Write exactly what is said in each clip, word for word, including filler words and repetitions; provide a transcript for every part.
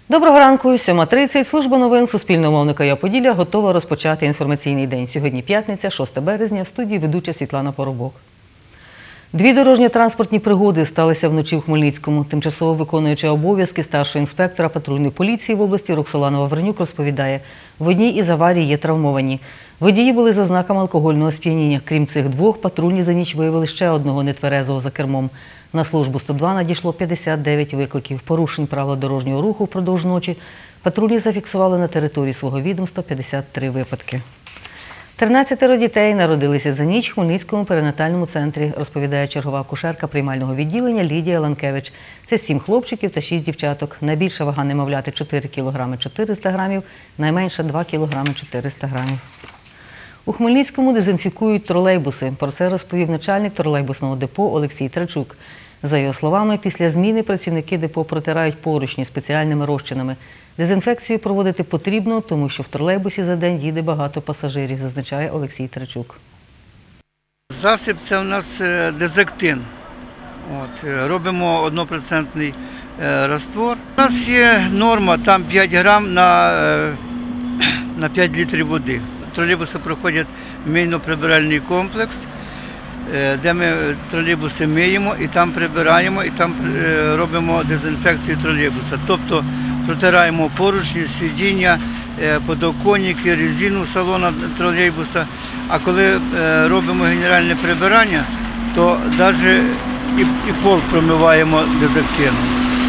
Доброго ранку, сьома тридцять. Служба новин Суспільного мовника «Я Поділля» готова розпочати інформаційний день. Сьогодні п'ятниця, шосте березня, в студії ведуча Світлана Поробок. Дві дорожньо-транспортні пригоди сталися вночі в Хмельницькому. Тимчасово виконуюча обов'язки старшого інспектора патрульної поліції в області Роксолана Вавренюк розповідає, в одній із аварій є травмовані. Водії були з ознаками алкогольного сп'яніння. Крім цих двох, патрульні за ніч виявили ще одного нетверезого за кермом. На службу сто два надійшло п'ятдесят дев'ять викликів. Порушень правил дорожнього руху впродовж ночі патрульні зафіксували на території свого відомства п'ятдесят три випадки. тринадцятеро дітей народилися за ніч в Хмельницькому перинатальному центрі, розповідає чергова акушерка приймального відділення Лідія Ланкевич. Це сім хлопчиків та шість дівчаток. Найбільша вага немовляти – чотири кілограми чотириста грамів, найменша – два кілограми чотириста грамів. У Хмельницькому дезінфікують тролейбуси. Про це розповів начальник тролейбусного депо Олексій Трачук. За його словами, після зміни працівники депо протирають поручні спеціальними розчинами. Дезінфекцію проводити потрібно, тому що в тролейбусі за день їде багато пасажирів, зазначає Олексій Трачук. Засіб – це у нас дезактин. От, робимо однопроцентний раствор. У нас є норма, там п'ять грам на, на п'ять літрів води. Тролейбуси проходять мийно-прибиральний комплекс, де ми тролейбуси миємо і там прибираємо, і там робимо дезінфекцію тролейбуса. Тобто протираємо поручні, сидіння, подоконники, резину салону тролейбуса. А коли робимо генеральне прибирання, то навіть і, і пол промиваємо дезактином.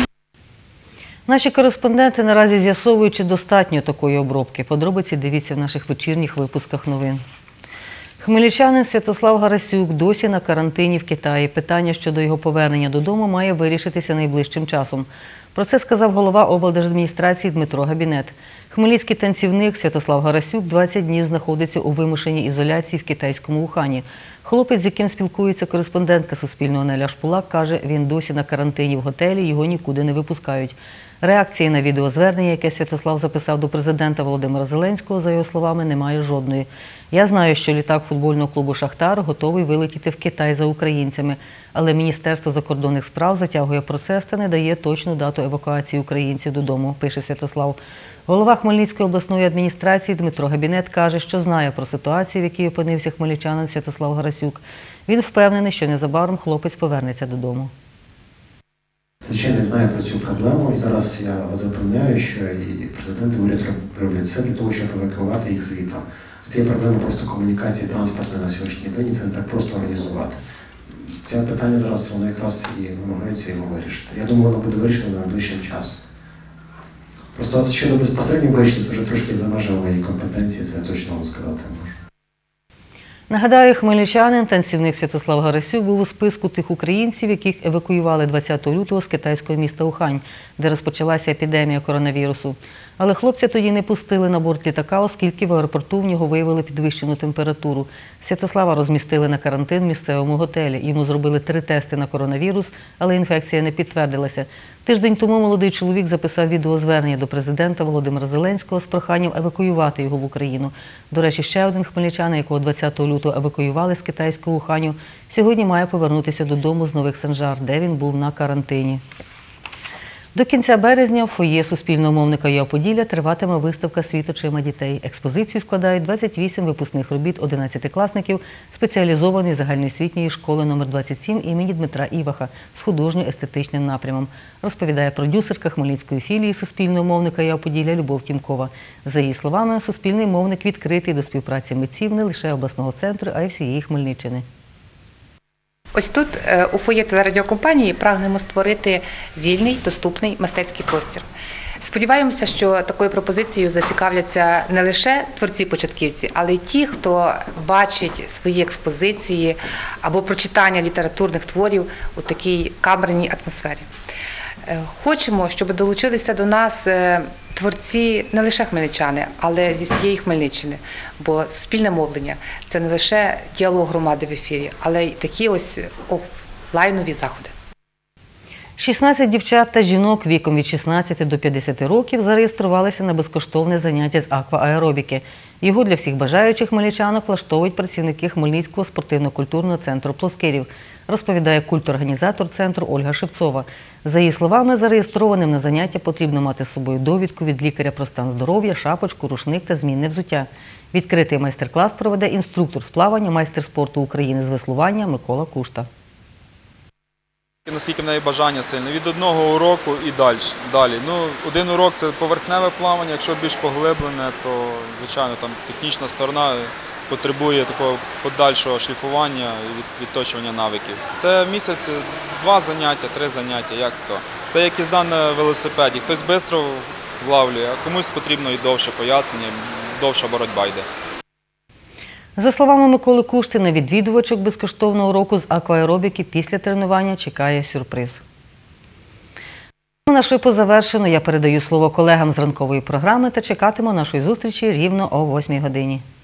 Наші кореспонденти наразі з'ясовують, чи достатньо такої обробки. Подробиці дивіться в наших вечірніх випусках новин. Хмельничанин Святослав Гарасюк досі на карантині в Китаї. Питання щодо його повернення додому має вирішитися найближчим часом. Про це сказав голова облдержадміністрації Дмитро Габінет. Хмельницький танцівник Святослав Гарасюк двадцять днів знаходиться у вимушеній ізоляції в китайському Ухані. Хлопець, з яким спілкується кореспондентка Суспільного Неля Шпулак, каже, він досі на карантині в готелі, його нікуди не випускають. Реакції на відеозвернення, яке Святослав записав до президента Володимира Зеленського, за його словами, немає жодної. «Я знаю, що літак футбольного клубу «Шахтар» готовий вилетіти в Китай за українцями, але Міністерство закордонних справ затягує процес та не дає точну дату евакуації українців додому», – пише Святослав. Голова Хмельницької обласної адміністрації Дмитро Габінет каже, що знає про ситуацію, в якій опинився хмельничанин Святослав Гарасюк. Він впевнений, що незабаром хлопець повернеться додому. Звичайно, я знаю про цю проблему, і зараз я вас запевняю, що і президент, і уряд роблять все для того, щоб евакуювати їх звідти. Тут є проблема просто комунікації транспортної на сьогоднішній день, і це не так просто організувати. Це питання зараз, воно якраз і намагається його вирішити. Я думаю, воно буде вирішено найближчим часом. Просто щодо безпосередньо вирішення, це вже трошки за межами моєї компетенції, це я точно вам сказати можу. Нагадаю, хмельничанин, танцівник Святослав Гарасюк був у списку тих українців, яких евакуювали двадцятого лютого з китайського міста Ухань, де розпочалася епідемія коронавірусу. Але хлопця тоді не пустили на борт літака, оскільки в аеропорту в нього виявили підвищену температуру. Святослава розмістили на карантин в місцевому готелі. Йому зробили три тести на коронавірус, але інфекція не підтвердилася. Тиждень тому молодий чоловік записав відеозвернення до президента Володимира Зеленського з проханням евакуювати його в Україну. До речі, ще один хмельничанин, якого двадцятого лютого евакуювали з китайського Уханю, сьогодні має повернутися додому з Нових Санжар, де він був на карантині. До кінця березня в фоє Суспільного мовника «Я Поділля» триватиме виставка «Світ очима дітей». Експозицію складають двадцять вісім випускних робіт одинадцятикласників спеціалізованої загальноосвітньої школи номер двадцять сім імені Дмитра Іваха з художньо-естетичним напрямом, розповідає продюсерка хмельницької філії Суспільного мовника «Я Поділля» Любов Тімкова. За її словами, суспільний мовник відкритий до співпраці митців не лише обласного центру, а й всієї Хмельниччини. Ось тут, у фоє телерадіокомпанії, прагнемо створити вільний, доступний мистецький простір. Сподіваємося, що такою пропозицією зацікавляться не лише творці-початківці, але й ті, хто бачить свої експозиції або прочитання літературних творів у такій камерній атмосфері. Хочемо, щоб долучилися до нас творці не лише хмельничани, але зі всієї Хмельниччини, бо суспільне мовлення – це не лише діалог громади в ефірі, але й такі ось офлайнові заходи. шістнадцять дівчат та жінок віком від шістнадцяти до п'ятдесяти років зареєструвалися на безкоштовне заняття з аквааеробіки. Його для всіх бажаючих хмельничанок влаштовують працівники Хмельницького спортивно-культурного центру «Плоскирів». розповідає культорганізатор центру Ольга Шевцова. За її словами, зареєстрованим на заняття потрібно мати з собою довідку від лікаря про стан здоров'я, шапочку, рушник та змінне взуття. Відкритий майстер-клас проведе інструктор з плавання, майстер спорту України з веслування Микола Кушта. Наскільки в неї бажання сильне, від одного уроку і далі. далі. Ну, один урок – це поверхневе плавання, якщо більш поглиблене, то, звичайно, там технічна сторона потребує такого подальшого шліфування і відточування навиків. Це місяць, два заняття, три заняття, як то. Це як їзда на велосипеді. Хтось швидко влавлює, а комусь потрібно і довше пояснення, довша боротьба йде. За словами Миколи Кушти, на відвідувачок безкоштовного уроку з акваеробіки після тренування чекає сюрприз. Наш випуск завершено. Я передаю слово колегам з ранкової програми та чекатиму нашої зустрічі рівно о восьмій годині.